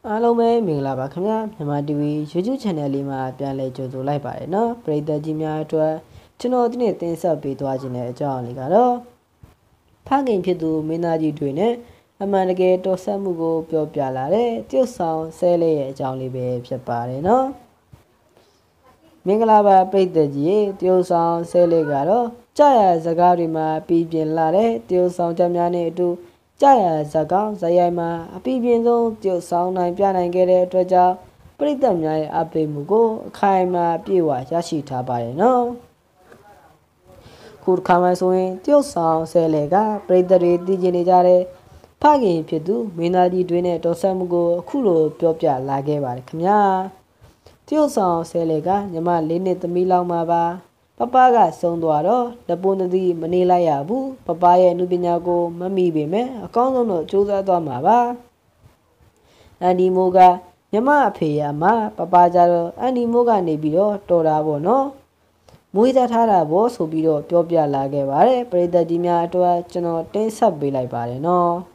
အားလုံးပဲမင်္ဂလာပါခင်ဗျာမြန်မာ TV YouTube Channel လေးမှာပြန်လည်ကြိုဆိုလိုက်ပါတယ်နော်ပရိသတ်ကြီးများအတွက်ကျွန်တော်ဒီနေ့တင်ဆက်ပေးသွားခြင်းတဲ့အကြောင်းလေးကတော့ဖခင်ဖြစ်သူမင်းသားကြီးတွေနဲ့အမှန်တကယ်တော်ဆက်မှုကိုပြောပြလာတဲ့တရုတ်ဆောင်ဆဲလေးရဲ့အကြောင်းလေးပဲဖြစ်ပါတယ်နော်မင်္ဂလာပါပရိသတ်ကြီးတရုတ်ဆောင်ဆဲလေးကတော့ကြာရစကားတွေမှာပြီးပြင်းလာတဲ့တရုတ်ဆောင်ချက်များနဲ့အတူကြာရဇကောင်းဇယိုင်မှာအပြည့်ပြည့်စုံတရုတ်ဆောင်နိုင်ပြနိုင်ခဲ့တဲ့အတွက်ကြောင့်ပရိသတ်များရဲ့အပိမှုကိုအခိုင်အမာပြေဝရရှိထားပါတယ်နော်ခုတစ်ခါမှဆိုရင်တရုတ်ဆောင်ဆဲလေကပရိသတ်တွေသိကျင်နေကြတဲ့ဖခင်ဖြစ်သူမင်းသားကြီးတွေနဲ့တော်ဆက်မှုကိုအခုလိုပြောပြလာခဲ့ပါတယ်ခင်ဗျာတရုတ်ဆောင်ဆဲလေကညီမ၄နှစ်သမီးလောက်မှာပါပပကဆုံးသွားတော့တပွန်သီးမနေလိုက်ရဘူးပပရဲ့အမှုပညာကိုမမိပေမဲ့အကောင်းဆုံးတော့စူးစမ်းသွားမှာပါအန်ဒီမိုးကညီမအဖေရမှာပပကြတော့အန်ဒီမိုးကနေပြီးတော့တော်တာပေါ့နော်မွေးသားထားတာပေါ့ဆိုပြီးတော့ပြောပြလာခဲ့ပါတယ်ပရိသတ်ကြီးများအတွက်ကျွန်တော်တင်ဆက်ပေးလိုက်ပါတယ်နော်